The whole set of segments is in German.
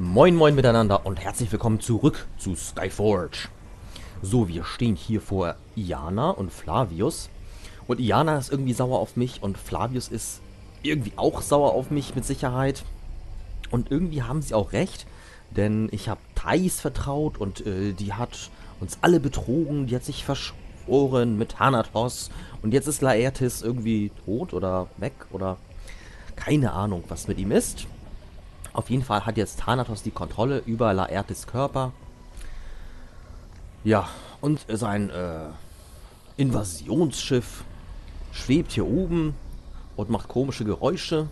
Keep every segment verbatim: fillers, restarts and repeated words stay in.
Moin moin miteinander und herzlich willkommen zurück zu Skyforge. So, wir stehen hier vor Iana und Flavius. Und Iana ist irgendwie sauer auf mich und Flavius ist irgendwie auch sauer auf mich mit Sicherheit. Und irgendwie haben sie auch recht, denn ich habe Thais vertraut und äh, die hat uns alle betrogen, die hat sich verschworen mit Thanatos. Und jetzt ist Laertes irgendwie tot oder weg oder keine Ahnung, was mit ihm ist. Auf jeden Fall hat jetzt Thanatos die Kontrolle über Laertes Körper. Ja, und sein äh, Invasionsschiff schwebt hier oben und macht komische Geräusche.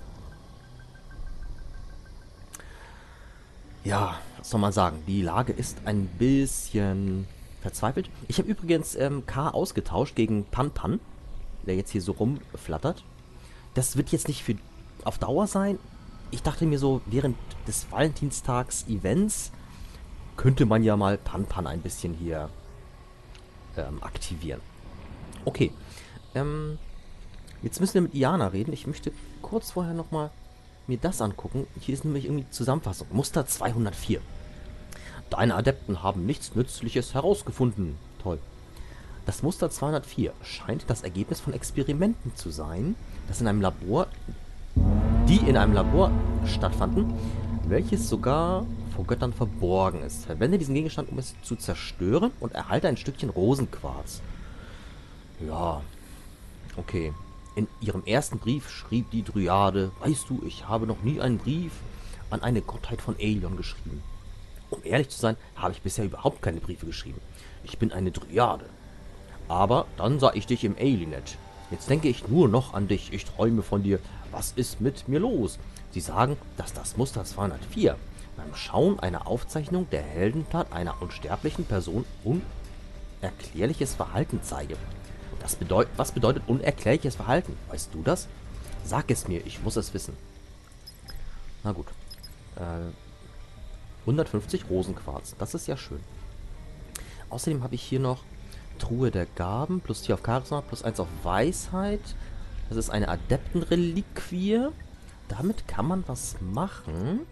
Ja, was soll man sagen? Die Lage ist ein bisschen verzweifelt. Ich habe übrigens ähm, K ausgetauscht gegen Pan Pan, der jetzt hier so rumflattert. Das wird jetzt nicht für auf Dauer sein. Ich dachte mir so, während des Valentinstags-Events könnte man ja mal Pan Pan ein bisschen hier ähm, aktivieren. Okay, ähm, jetzt müssen wir mit Iana reden. Ich möchte kurz vorher nochmal mir das angucken. Hier ist nämlich irgendwie die Zusammenfassung. Muster zweihundertvier. Deine Adepten haben nichts Nützliches herausgefunden. Toll. Das Muster zweihundertvier scheint das Ergebnis von Experimenten zu sein, das in einem Labor, die in einem Labor stattfanden, welches sogar vor Göttern verborgen ist. Verwende diesen Gegenstand, um es zu zerstören und erhalte ein Stückchen Rosenquarz. Ja, okay. In ihrem ersten Brief schrieb die Dryade: Weißt du, ich habe noch nie einen Brief an eine Gottheit von Aelion geschrieben. Um ehrlich zu sein, habe ich bisher überhaupt keine Briefe geschrieben. Ich bin eine Dryade. Aber dann sah ich dich im Aelinet. Jetzt denke ich nur noch an dich. Ich träume von dir. Was ist mit mir los? Sie sagen, dass das Muster zweihundertvier beim Schauen einer Aufzeichnung der Heldentat einer unsterblichen Person unerklärliches Verhalten zeige. Das bedeutet, was bedeutet unerklärliches Verhalten? Weißt du das? Sag es mir, ich muss es wissen. Na gut. Äh, hundertfünfzig Rosenquarz. Das ist ja schön. Außerdem habe ich hier noch Truhe der Gaben, plus vier auf Charisma, plus eins auf Weisheit. Das ist eine Adeptenreliquie. Damit kann man was machen.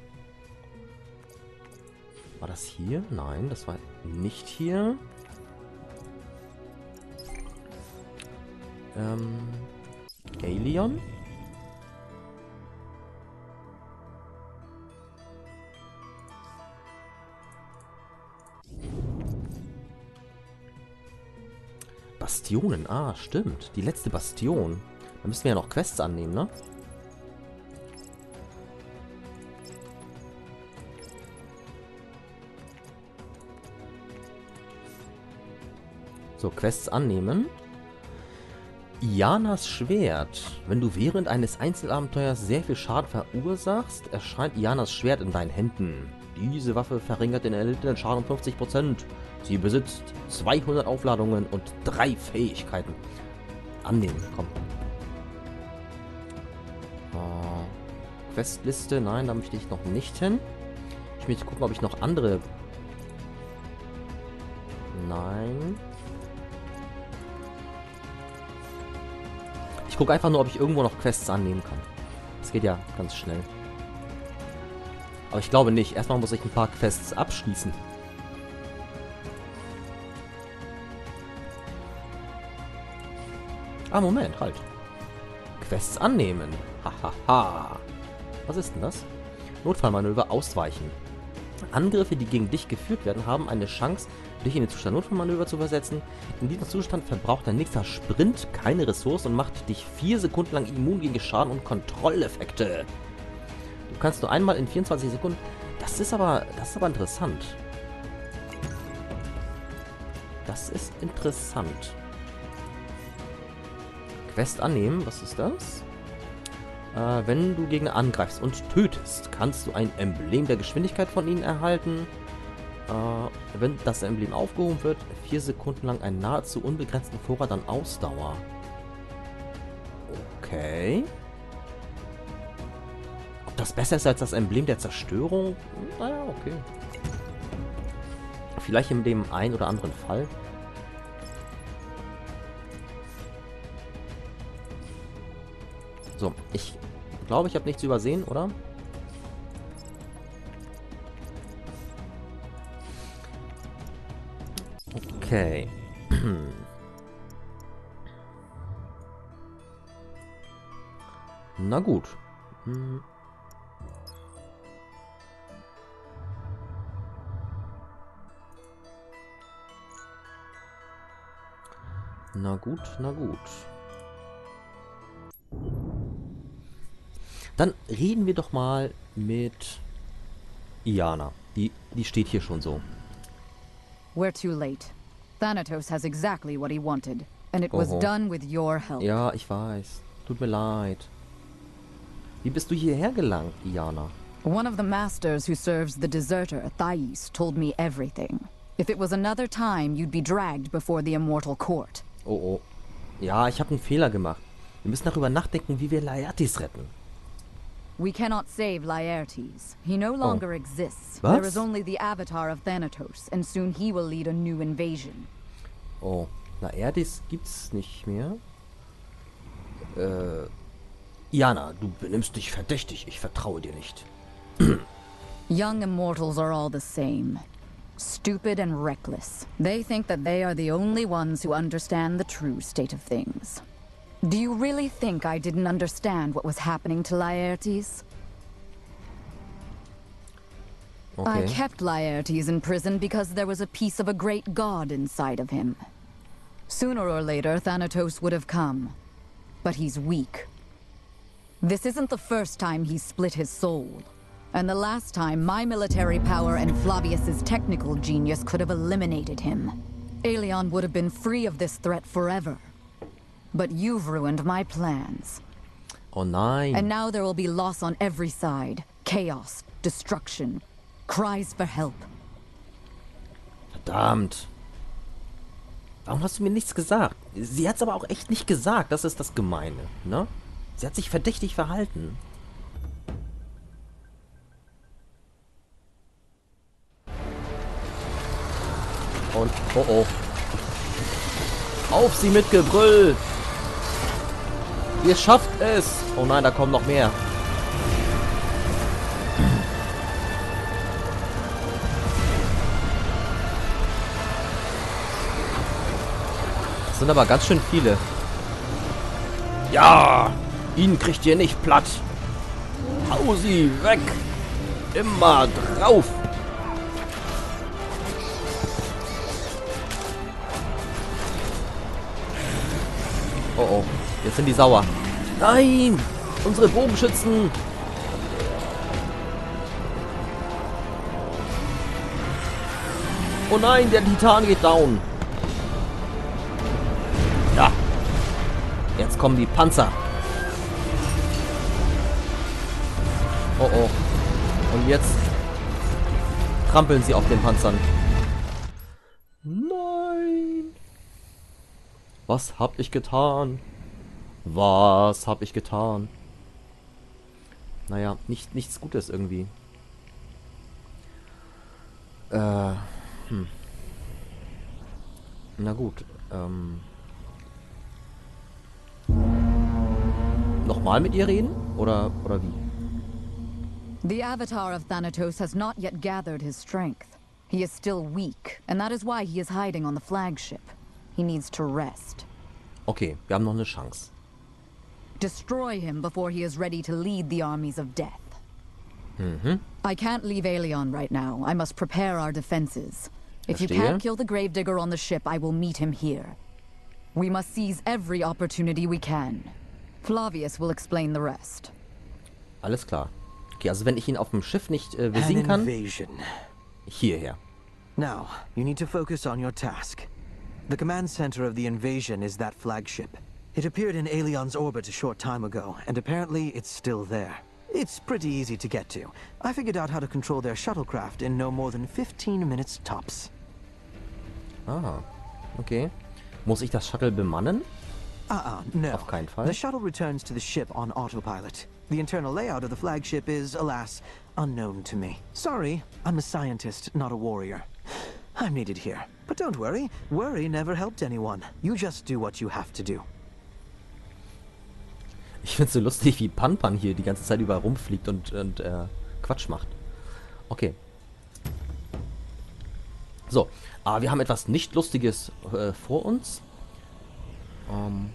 War das hier? Nein, das war nicht hier. Ähm, Aelion? Bastionen, ah, stimmt. Die letzte Bastion. Da müssen wir ja noch Quests annehmen, ne? So, Quests annehmen. Ianas Schwert. Wenn du während eines Einzelabenteuers sehr viel Schaden verursachst, erscheint Ianas Schwert in deinen Händen. Diese Waffe verringert den erlittenen Schaden um fünfzig Prozent. Sie besitzt zweihundert Aufladungen und drei Fähigkeiten. Annehmen, komm. Uh, Questliste, nein, da möchte ich noch nicht hin. Ich möchte gucken, ob ich noch andere... Nein. Ich gucke einfach nur, ob ich irgendwo noch Quests annehmen kann. Das geht ja ganz schnell. Aber ich glaube nicht. Erstmal muss ich ein paar Quests abschließen. Ah, Moment, halt. Quests annehmen. Hahaha. Was ist denn das? Notfallmanöver ausweichen. Angriffe, die gegen dich geführt werden, haben eine Chance, dich in den Zustand Notfallmanöver zu versetzen. In diesem Zustand verbraucht dein nächster Sprint keine Ressourcen und macht dich vier Sekunden lang immun gegen Schaden und Kontrolleffekte. Du kannst nur einmal in vierundzwanzig Sekunden... Das ist aber... Das ist aber interessant. Das ist interessant. Quest annehmen. Was ist das? Äh, wenn du Gegner angreifst und tötest, kannst du ein Emblem der Geschwindigkeit von ihnen erhalten. Äh, wenn das Emblem aufgehoben wird, vier Sekunden lang einen nahezu unbegrenzten Vorrat an Ausdauer. Okay. Ob das besser ist als das Emblem der Zerstörung? Naja, okay. Vielleicht in dem einen oder anderen Fall. So, ich glaube, ich habe nichts übersehen, oder? Okay. Na gut. Hm. Na gut, na gut. Dann reden wir doch mal mit Iana. Die, die steht hier schon so. We're too late. Thanatos has exactly what he wanted, and it was Oho. done with your help. Ja, ich weiß. Tut mir leid. Wie bist du hierher gelangt, Iana? One of the masters who serves the deserter, Thais, told me everything. If it was another time, you'd be dragged before the immortal court. Oh, oh. Ja, ich habe einen Fehler gemacht. Wir müssen darüber nachdenken, wie wir Laertes retten. We cannot save Laertes. He no longer exists. Was? There is only the avatar of Thanatos, and soon he will lead a new invasion. Oh, Laertes gibt's nicht mehr. Äh, Iana, du benimmst dich verdächtig. Ich vertraue dir nicht. Young immortals are all the same. Stupid and reckless. They think that they are the only ones who understand the true state of things. Do you really think I didn't understand what was happening to Laertes? I Okay. kept Laertes in prison because there was a piece of a great god inside of him. Sooner or later, Thanatos would have come. But he's weak. This isn't the first time he's split his soul. And the last time, my military power and Flavius's technical genius could have eliminated him. Aelion would have been free of this threat forever. But you've ruined my plans. Oh nein. And now there will be loss on every side. Chaos, destruction, cries for help. Verdammt. Warum hast du mir nichts gesagt? Sie hat's aber auch echt nicht gesagt. Das ist das Gemeine, ne? Sie hat sich verdächtig verhalten. Und, oh oh. Auf sie mit Gebrüll! Ihr schafft es! Oh nein, da kommen noch mehr. Das sind aber ganz schön viele. Ja! Ihn kriegt ihr nicht platt! Hau sie weg! Immer drauf! Oh oh, jetzt sind die sauer. Nein! Unsere Bogenschützen! Oh nein, der Titan geht down. Ja. Jetzt kommen die Panzer. Oh oh. Und jetzt trampeln sie auf den Panzern. Nein! Was hab ich getan? Was hab ich getan? Naja, nicht, nichts Gutes irgendwie. Äh, hm. Na gut, ähm. Nochmal mit ihr reden? Oder, oder wie? The avatar of Thanatos has not yet gathered his strength. He is still weak, and that is why he is hiding on the flagship. He needs to rest. Okay, wir haben noch eine Chance. Destroy him before he is ready to lead the armies of death. Mhm. I can't leave Aelion right now. I must prepare our defenses. If you Verstehe. can't kill the Gravedigger on the ship, I will meet him here. We must seize every opportunity we can. Flavius will explain the rest. Alles klar. Okay, also wenn ich ihn auf dem Schiff nicht äh, An besiegen kann, invasion. hierher. Now, you need to focus on your task. The command center of the invasion is that flagship. It appeared in Aelion's orbit a short time ago, and apparently it's still there. It's pretty easy to get to. I figured out how to control their shuttlecraft in no more than fifteen minutes tops. Ah, okay. Muss ich das Shuttle bemannen? Uh-uh, no. Auf keinen Fall. The shuttle returns to the ship on autopilot. The internal layout of the flagship is, alas, unknown to me. Sorry, I'm a scientist, not a warrior. I'm needed here. But don't worry, worry never helped anyone. You just do what you have to do. Ich find's so lustig, wie Pan Pan hier die ganze Zeit überall rumfliegt und, und äh, Quatsch macht. Okay. So, aber wir haben etwas nicht Lustiges äh, vor uns. Ähm...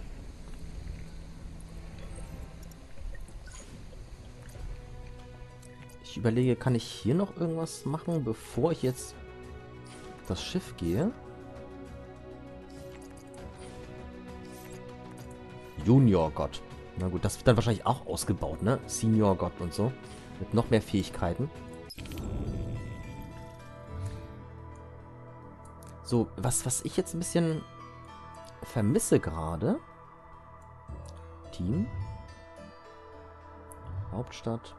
Ich überlege, kann ich hier noch irgendwas machen, bevor ich jetzt auf das Schiff gehe? Junior Gott. Na gut, das wird dann wahrscheinlich auch ausgebaut, ne? Senior Gott und so. Mit noch mehr Fähigkeiten. So, was, was ich jetzt ein bisschen vermisse gerade. Team. Hauptstadt.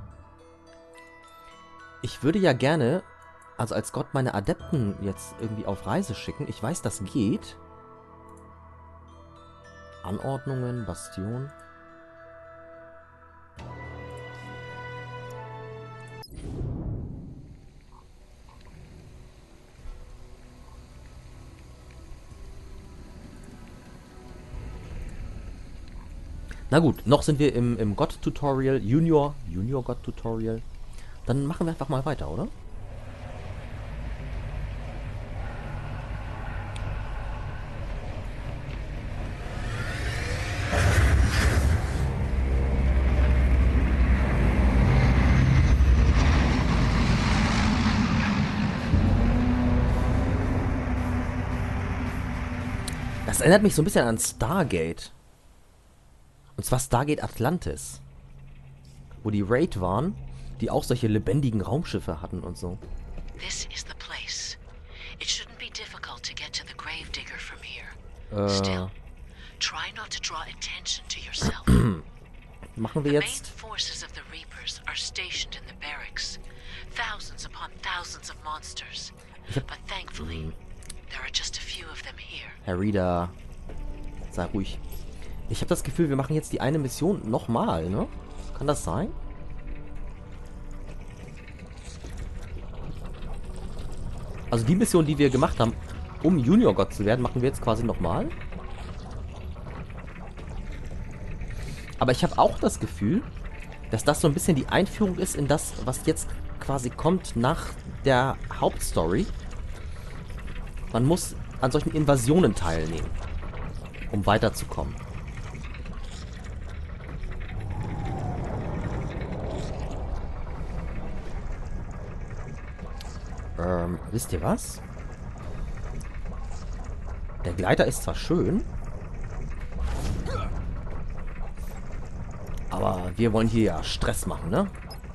Ich würde ja gerne, also als Gott, meine Adepten jetzt irgendwie auf Reise schicken. Ich weiß, das geht. Anordnungen, Bastion. Na gut, noch sind wir im, im Gott-Tutorial, Junior, Junior-Gott-Tutorial. Dann machen wir einfach mal weiter, oder? Das erinnert mich so ein bisschen an Stargate. Und zwar Stargate Atlantis. Wo die Raid waren, die auch solche lebendigen Raumschiffe hatten und so. This is the place. It shouldn't be difficult to get to the Gravedigger from here. Äh, Still, try not to draw attention to yourself. machen wir The main jetzt... forces of the Reapers are stationed in the barracks. Thousands upon thousands of monsters. But thankfully, there are just a few of them here. Herr Reader, sei ruhig. Ich habe das Gefühl, wir machen jetzt die eine Mission nochmal, ne? Kann das sein? Also die Mission, die wir gemacht haben, um Junior-Gott zu werden, machen wir jetzt quasi nochmal. Aber ich habe auch das Gefühl, dass das so ein bisschen die Einführung ist in das, was jetzt quasi kommt nach der Hauptstory. Man muss an solchen Invasionen teilnehmen, um weiterzukommen. Ähm, wisst ihr was? Der Gleiter ist zwar schön, aber wir wollen hier ja Stress machen, ne?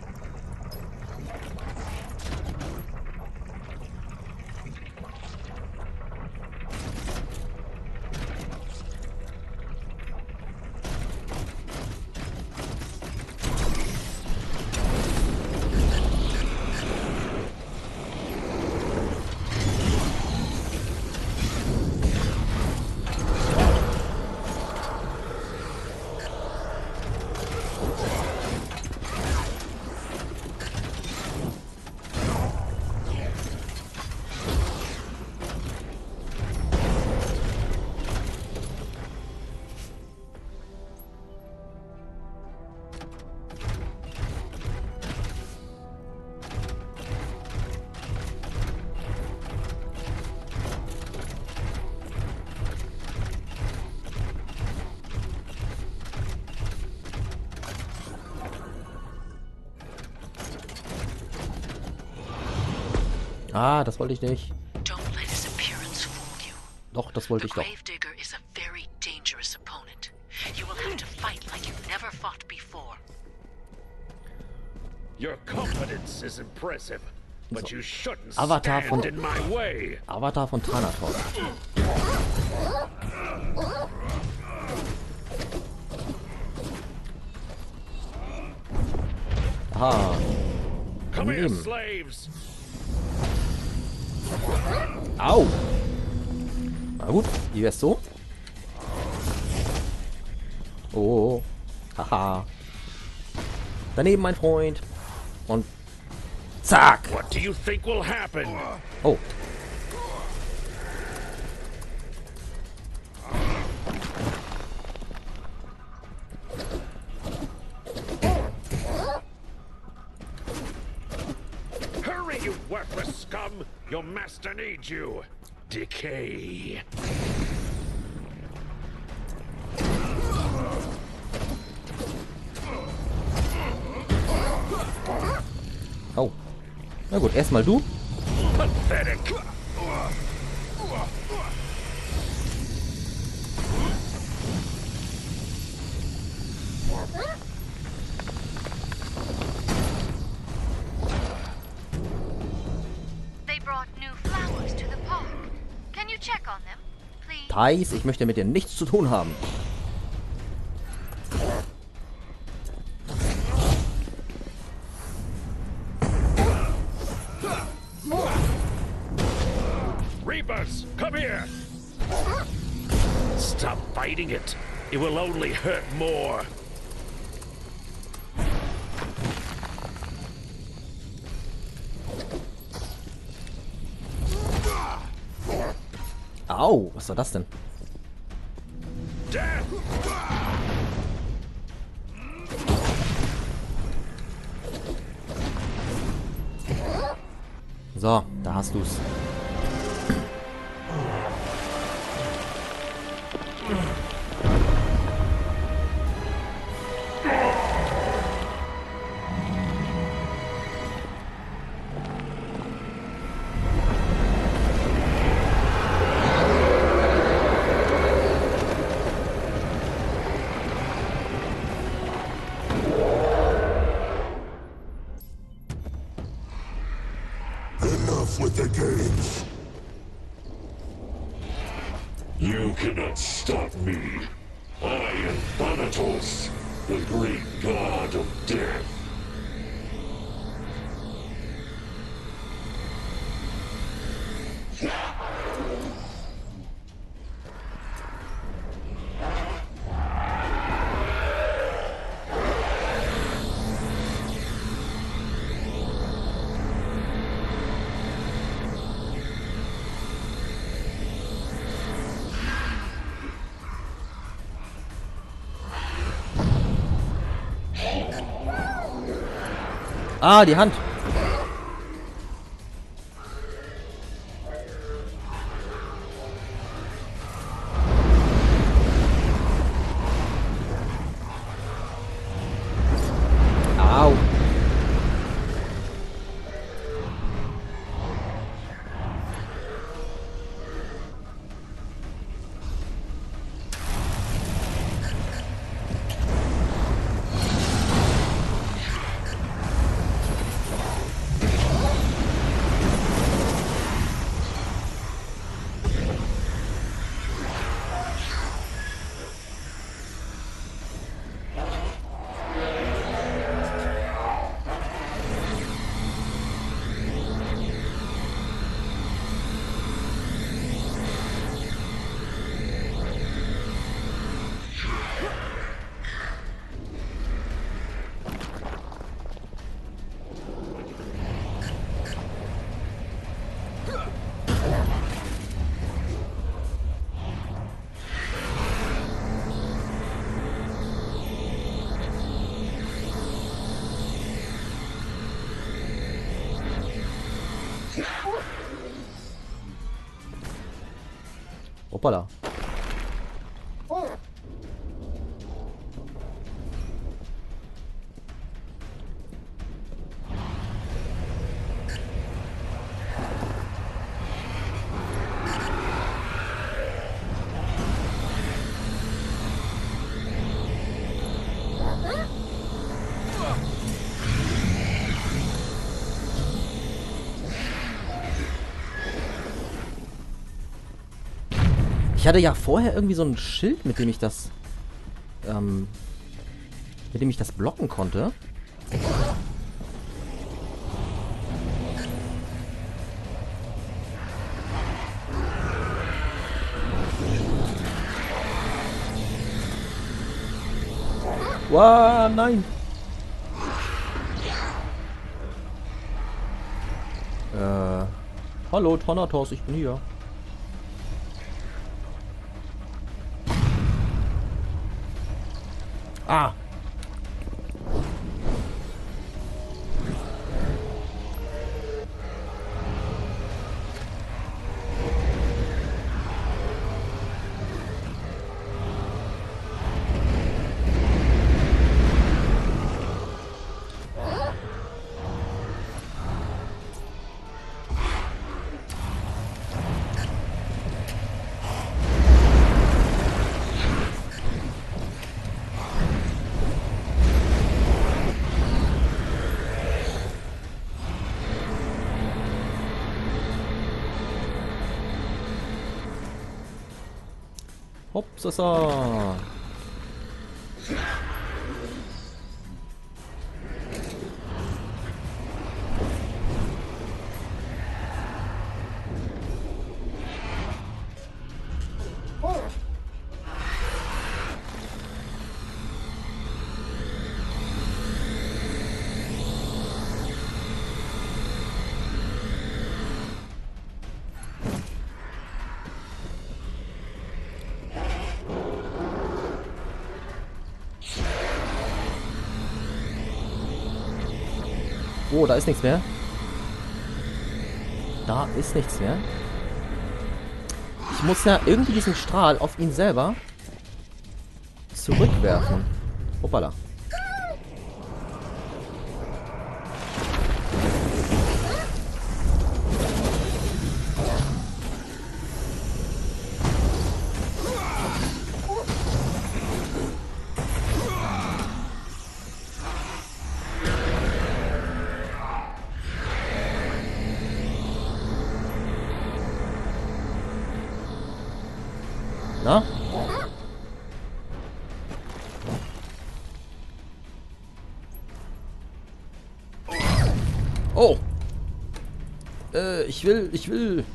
Ah, das wollte ich nicht. Don't let his appearance fool you. Doch, das wollte The ich doch. Gravedigger is a very dangerous opponent. You will have to fight like you've never fought before. Your competence is impressive, but So. you shouldn't Avatar von- stand in my way. Avatar von Thanatos. Aha. Come here, Daneben. slaves. Au. Na gut, wie wär's so? Oh. Haha. Daneben, mein Freund. Und zack. What do you think will happen? Oh. Hurry, you Worthless scum! Your master needs you! Decay! Oh. Na gut, erstmal du. Pathetic! They brought new flowers to the park. Can you check on them, please? Thais, ich möchte mit dir nichts zu tun haben. Reapers, come here! Stop fighting it. It will only hurt more. Au, was war das denn? Death! So, da hast du's. Enough with the games. You cannot stop me. I am Thanatos, the great god of death. Ah, die Hand. Au. Hoppala. Ich hatte ja vorher irgendwie so ein Schild, mit dem ich das, ähm, mit dem ich das blocken konnte. Wow, nein. Äh, hallo Thanatos, ich bin hier. Ah. Hopsasa. Oh, da ist nichts mehr. Da ist nichts mehr. Ich muss ja irgendwie diesen Strahl auf ihn selber zurückwerfen. Hoppala. Na? Oh! Äh, ich will, ich will.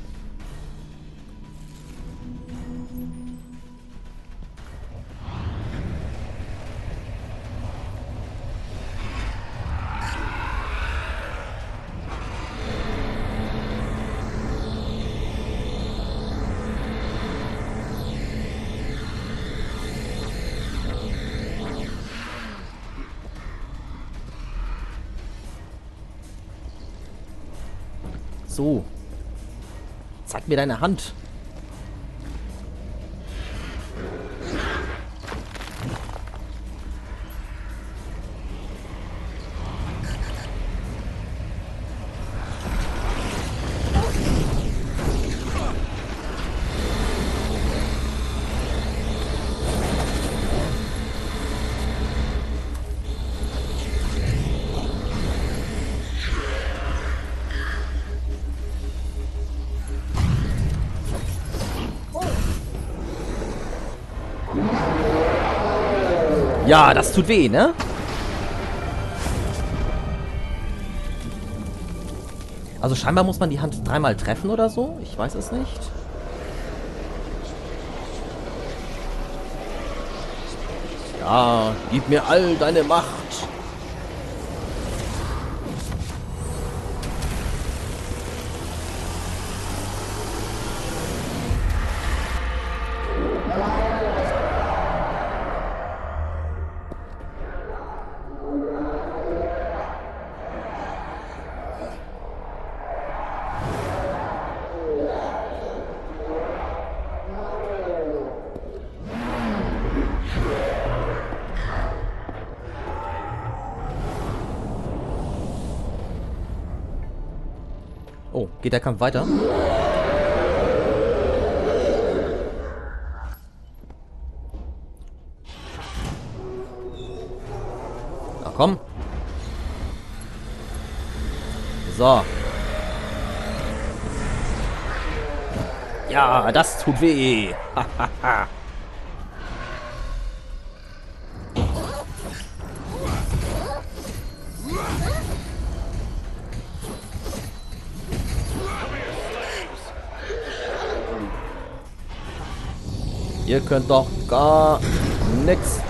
So. Zeig mir deine Hand. Ja, das tut weh, ne? Also scheinbar muss man die Hand dreimal treffen oder so. Ich weiß es nicht. Ja, gib mir all deine Macht. Oh, geht der Kampf weiter? Na komm. So. Ja, das tut weh. Hahaha. Ihr könnt doch gar nix.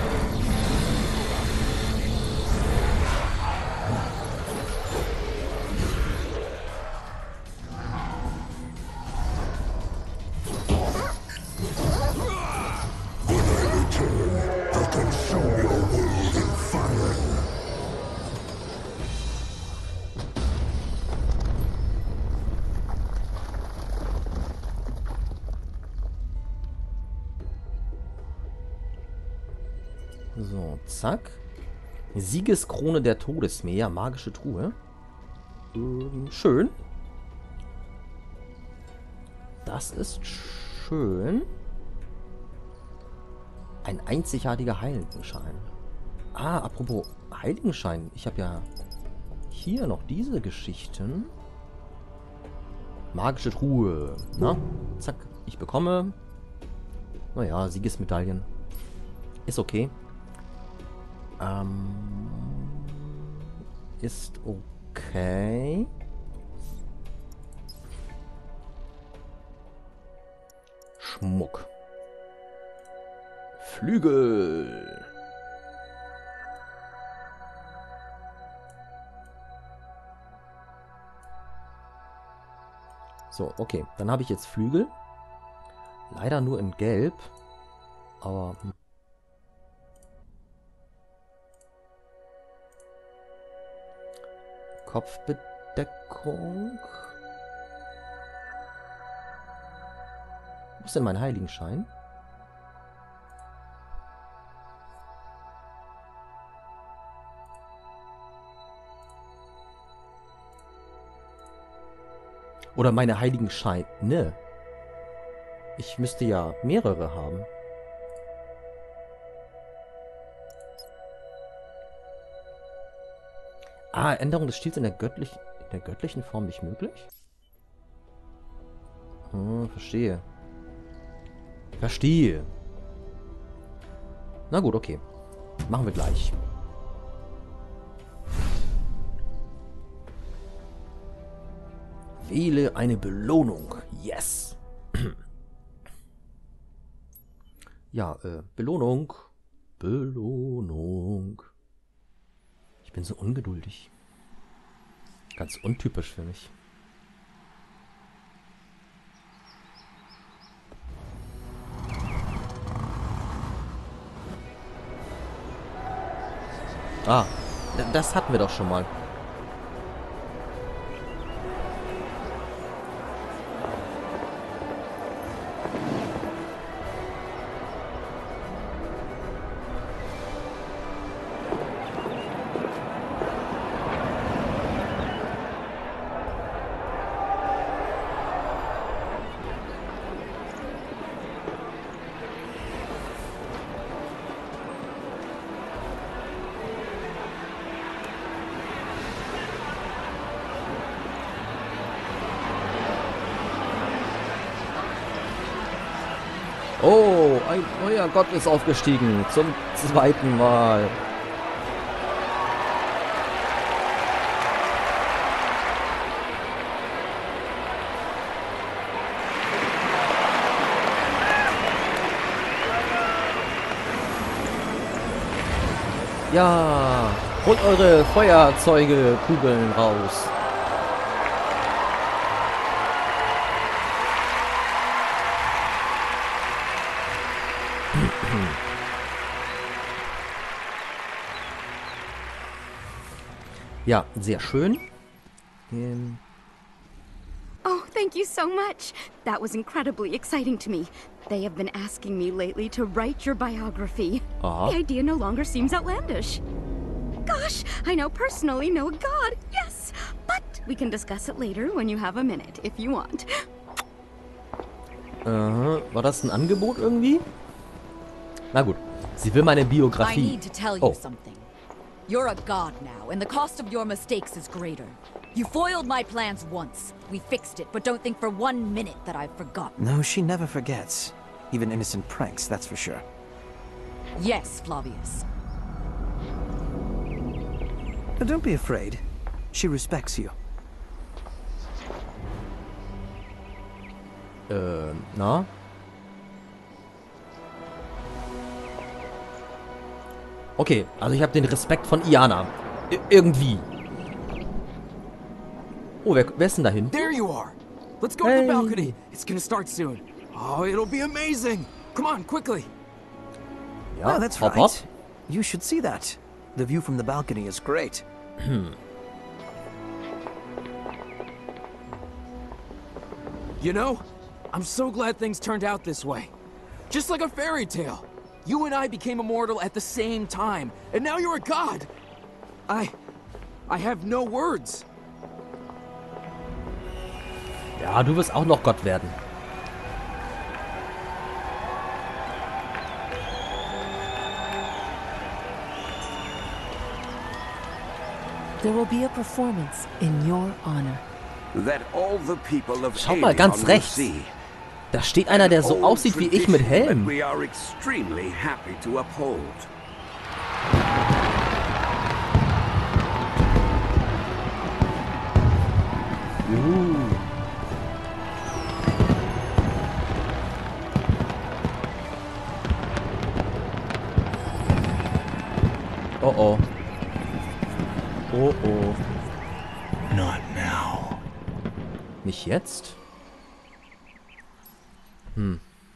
So, zack. Siegeskrone der Todesmeer, magische Truhe. Ähm, schön. Das ist schön. Ein einzigartiger Heiligenschein. Ah, apropos Heiligenschein. Ich habe ja hier noch diese Geschichten. Magische Truhe. Na, zack. Ich bekomme Naja, Siegesmedaillen. Ist okay. Ähm, ist okay. Schmuck. Flügel. So, okay. Dann habe ich jetzt Flügel. Leider nur in Gelb. Aber... Hm. Kopfbedeckung. Wo ist denn mein Heiligenschein? Oder meine Heiligenscheine. Ich müsste ja mehrere haben. Ah, Änderung des Stils in der, göttlich, in der göttlichen Form nicht möglich? Hm, verstehe. Verstehe. Na gut, okay. Machen wir gleich. Wähle eine Belohnung. Yes. Ja, äh, Belohnung. Belohnung. Ich bin so ungeduldig. Ganz untypisch für mich. Ah, das hatten wir doch schon mal. Oh, ein neuer Gott ist aufgestiegen. Zum zweiten Mal. Ja, holt eure Feuerzeuge, Kugeln raus. Ja, sehr schön. Ähm. Oh, thank you so much. That was incredibly exciting to me. They have been asking me lately to write your biography. Aha. The idea no longer seems outlandish. Gosh, I now personally know a god, yes. But we can discuss it later when you have a minute, if you want. Äh, war das ein Angebot irgendwie? Na gut. Sie will meine Biografie. I need to tell you oh. something. You're a god now, and the cost of your mistakes is greater. You foiled my plans once. We fixed it, but don't think for one minute that I've forgotten. No, she never forgets. Even innocent pranks, that's for sure. Yes, Flavius. But don't be afraid. She respects you. Äh, na? Okay, also ich habe den Respekt von Iana. I irgendwie. Oh, wer, wer ist denn da hinten? There you are. Let's go Hey. to the balcony. It's gonna start soon. Oh, it'll be amazing. Come on, quickly. Ja, oh, that's hopp, right. hopp. You should see that. The view from the balcony is great. You know, I'm so glad things turned out this way. Just like a fairy tale. You and I became immortal at the same time, and now you're a god. I... I have no words. Ja, du wirst auch noch Gott werden. There will be a performance in your honor. That all the people of Schau mal ganz Aelion will rechts. see. Da steht einer, der so aussieht wie ich mit Helm. We are extremely happy to uphold. Uh. Oh oh. Oh oh. Not now. Nicht jetzt? Hm.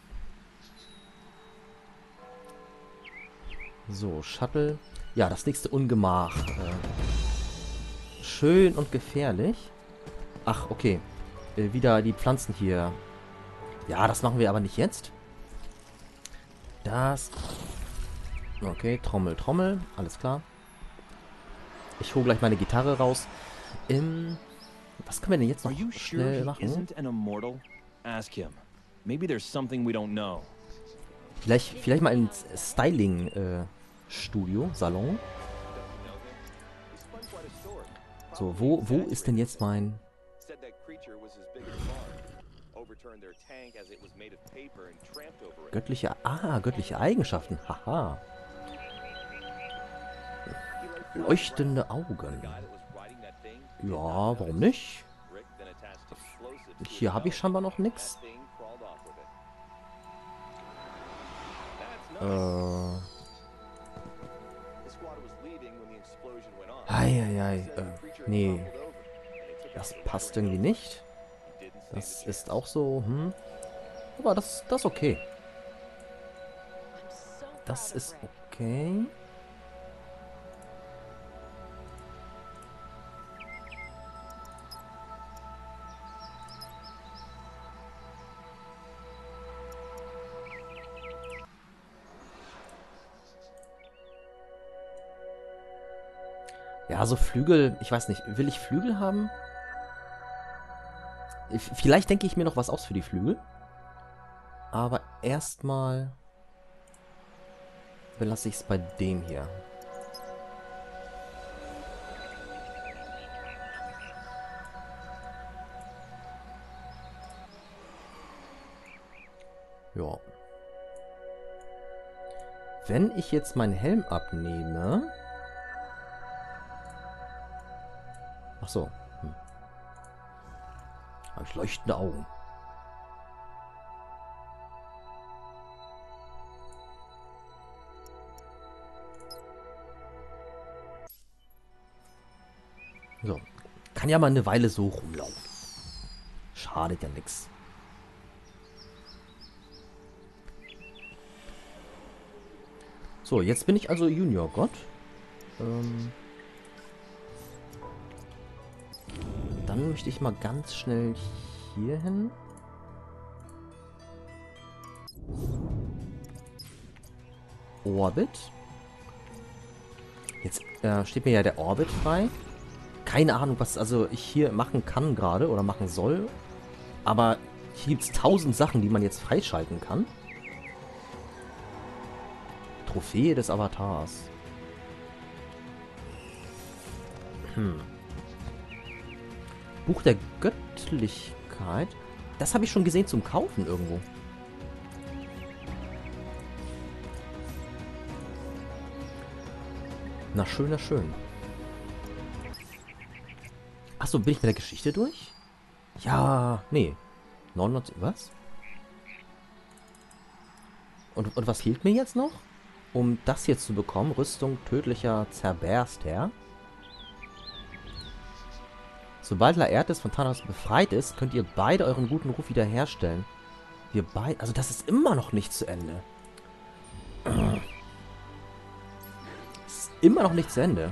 So, Shuttle. Ja, das nächste Ungemach. Äh, schön und gefährlich. Ach, okay. Äh, wieder die Pflanzen hier. Ja, das machen wir aber nicht jetzt. Das... Okay, Trommel, Trommel. Alles klar. Ich hole gleich meine Gitarre raus. Ähm, was können wir denn jetzt noch schnell machen? Vielleicht, vielleicht mal ins Styling-Studio, äh, Salon. So, wo, wo ist denn jetzt mein... Göttliche... Ah, göttliche Eigenschaften. Haha. Leuchtende Augen. Ja, warum nicht? Hier habe ich scheinbar noch nichts. Äh. Eieiei. Äh, nee. Das passt irgendwie nicht. Das ist auch so, hm. Aber das, das ist okay. Das ist okay. Ja, so Flügel, ich weiß nicht, will ich Flügel haben? Vielleicht denke ich mir noch was aus für die Flügel. Aber erstmal belasse ich es bei dem hier. Ja. Wenn ich jetzt meinen Helm abnehme... Ach so. Hm. Habe ich leuchtende Augen. So. Kann ja mal eine Weile so rumlaufen. Schadet ja nichts. So, jetzt bin ich also Junior-Gott. Ähm... Dann möchte ich mal ganz schnell hier hin. Orbit. Jetzt äh, steht mir ja der Orbit frei. Keine Ahnung, was also ich hier machen kann gerade oder machen soll. Aber hier gibt es tausend Sachen, die man jetzt freischalten kann. Trophäe des Avatars. Hm. Buch der Göttlichkeit. Das habe ich schon gesehen zum Kaufen irgendwo. Na schön, na schön. Achso, bin ich mit der Geschichte durch? Ja, nee. neunundneunzig, was? Und, und was fehlt mir jetzt noch? Um das hier zu bekommen, Rüstung tödlicher Zerberster. Sobald Laertes von Thanos befreit ist, könnt ihr beide euren guten Ruf wiederherstellen. Wir beide... Also das ist immer noch nicht zu Ende. Das ist immer noch nicht zu Ende.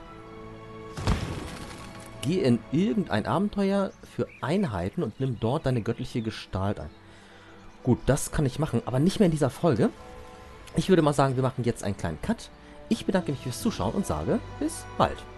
Geh in irgendein Abenteuer für Einheiten und nimm dort deine göttliche Gestalt ein. Gut, das kann ich machen, aber nicht mehr in dieser Folge. Ich würde mal sagen, wir machen jetzt einen kleinen Cut. Ich bedanke mich fürs Zuschauen und sage bis bald.